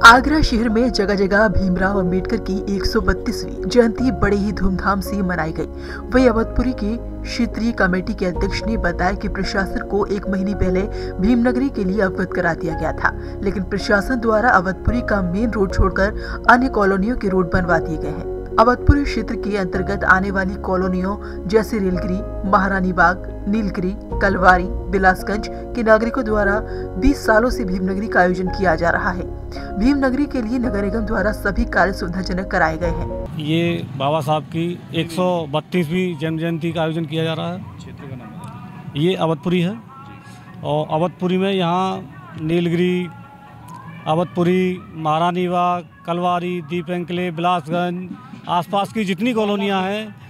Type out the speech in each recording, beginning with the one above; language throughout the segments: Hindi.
आगरा शहर में जगह जगह भीमराव अंबेडकर की 132वीं जयंती बड़े ही धूमधाम से मनाई गई। वही अवधपुरी की क्षेत्रीय कमेटी के अध्यक्ष ने बताया कि प्रशासन को 1 महीने पहले भीमनगरी के लिए अवगत करा दिया गया था, लेकिन प्रशासन द्वारा अवधपुरी का मेन रोड छोड़कर अन्य कॉलोनियों के रोड बनवा दिए गए हैं। अवधपुरी क्षेत्र के अंतर्गत आने वाली कॉलोनियों जैसे रेलगिरी, महारानी बाग, नीलगिरी, कलवारी, बिलासगंज के नागरिकों द्वारा 20 सालों से भीमनगरी का आयोजन किया जा रहा है। भीमनगरी के लिए नगर निगम द्वारा सभी कार्य सुविधाजनक कराए गए हैं। ये बाबा साहब की 132वीं जन्म जयंती का आयोजन किया जा रहा है। क्षेत्र का नाम ये अवधपुरी है और अवधपुरी में यहाँ नीलगिरी, अवधपुरी, महारानी बाग, कलवारी, दीपेंकले, बिलासगंज, आसपास की जितनी कॉलोनियाँ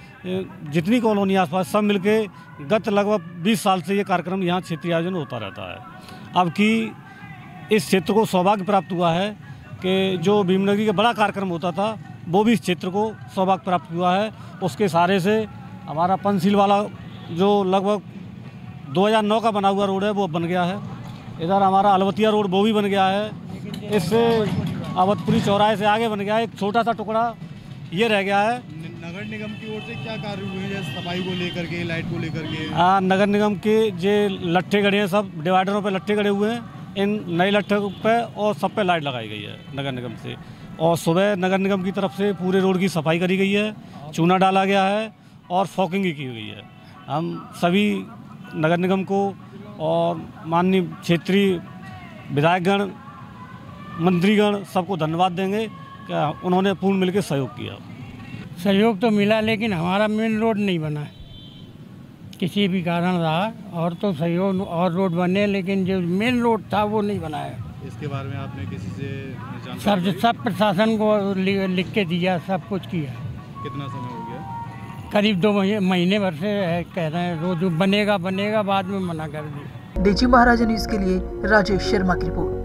आसपास सब मिलके गत लगभग 20 साल से ये कार्यक्रम यहाँ क्षेत्रीय आयोजन होता रहता है। अब कि इस क्षेत्र को सौभाग्य प्राप्त हुआ है कि जो भीमनगरी का बड़ा कार्यक्रम होता था वो भी इस क्षेत्र को सौभाग्य प्राप्त हुआ है। उसके सहारे से हमारा पंचशील वाला जो लगभग 2009 का बना हुआ रोड है वो बन गया है। इधर हमारा अलवतिया रोड वो भी बन गया है। इससे अवधपुरी चौराहे से आगे बन गया है। एक छोटा सा टुकड़ा ये रह गया है। नगर निगम की ओर से क्या कार्य हुए हैं, जैसे सफाई को लेकर के, लाइट को लेकर के? नगर निगम के जे लट्ठे गड़े हैं, सब डिवाइडरों पे लट्ठे गड़े हुए हैं। इन नए लट्ठे पे और सब पे लाइट लगाई गई है नगर निगम से। और सुबह नगर निगम की तरफ से पूरे रोड की सफाई करी गई है, चूना डाला गया है और फॉकिंग की गई है। हम सभी नगर निगम को और माननीय क्षेत्रीय विधायकगण, मंत्रीगण सबको धन्यवाद देंगे कि उन्होंने पूर्ण मिलकर सहयोग किया। सहयोग तो मिला, लेकिन हमारा मेन रोड नहीं बना है, किसी भी कारण रहा। और तो सहयोग और रोड बने, लेकिन जो मेन रोड था वो नहीं बना है। इसके बारे में आपने किसी से सब प्रशासन को लिख के दिया, सब कुछ किया। कितना समय हो गया? करीब 2 महीने भर से कह रहे हैं रोज बनेगा, बाद में मना कर दिया। डीजी महाराजा न्यूज के लिए राजेश शर्मा की रिपोर्ट।